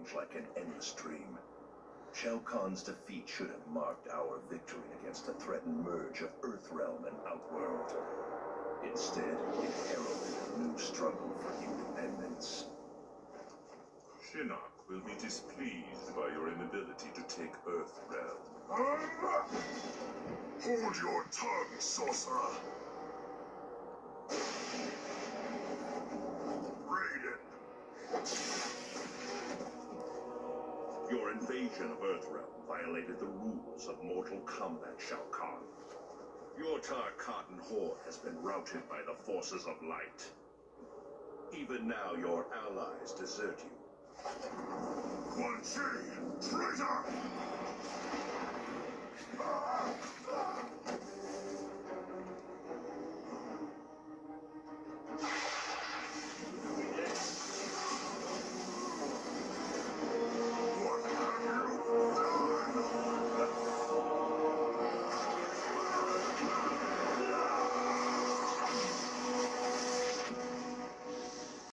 emerge like an endless dream. Shao Kahn's defeat should have marked our victory against the threatened merge of Earthrealm and Outworld. Instead, it heralded a new struggle for independence. Shinnok will be displeased by your inability to take Earthrealm. Hold your tongue, sorcerer! Raiden! Your invasion of Earthrealm violated the rules of Mortal Kombat, Shao Kahn. Your Tarkatan horde has been routed by the forces of light. Even now, your allies desert you. Quan Chi, traitor!